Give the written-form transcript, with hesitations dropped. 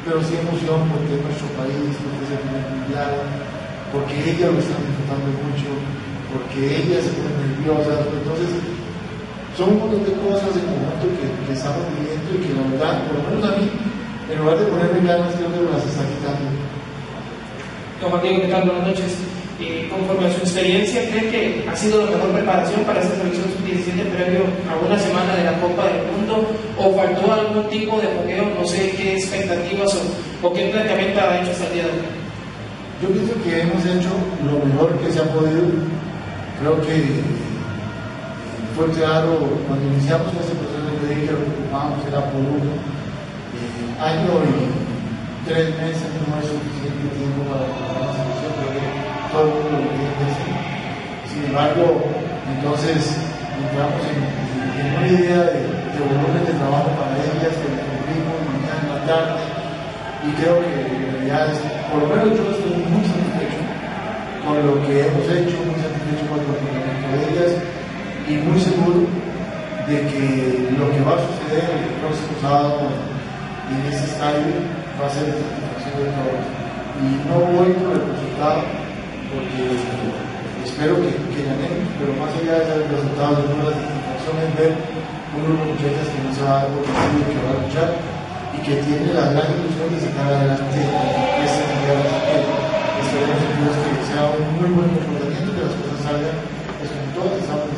pero sí emoción porque es nuestro país, porque es el primer mundial, porque ellas lo están disfrutando mucho, porque ellas se ponen nerviosas. Entonces son un montón de cosas en conjunto que estamos viviendo y que la verdad, por lo menos a mí, en lugar de ponerme ganas, creo que me las está quitando. Don Juan Diego, ¿qué tal? Buenas noches. Conforme a su experiencia, ¿cree que ha sido la mejor preparación para esta selección sub-17 previo a una semana de la Copa del Mundo? ¿O faltó algún tipo de fogueo? No sé qué expectativas o qué planteamiento ha hecho hasta el día de hoy. Yo pienso que hemos hecho lo mejor que se ha podido. Creo que fue claro cuando iniciamos este proceso. Yo dije que lo que ocupábamos era por año y 3 meses no es suficiente tiempo para preparar la selección. Creo que todo el mundo lo quiere decir. Sin embargo, entonces entramos en una idea de volumen de trabajo para ellas, que le cumplimos mañana en la tarde, y creo que en realidad, por lo menos yo estoy muy satisfecho con lo que hemos hecho, muy satisfecho con el comportamiento de ellas, y muy seguro de que lo que va a suceder el próximo sábado en este estadio va a ser de satisfacción de todos. Y no voy por el resultado, porque espero que ganemos, pero más allá de los resultados, la satisfacción es ver un grupo de muchachas que no se va a dar por vencido, que va a luchar y que tiene la gran ilusión de sacar adelante este mundial. Así que esperemos en Dios que sea un muy buen comportamiento, que las cosas salgan, pues como todos estamos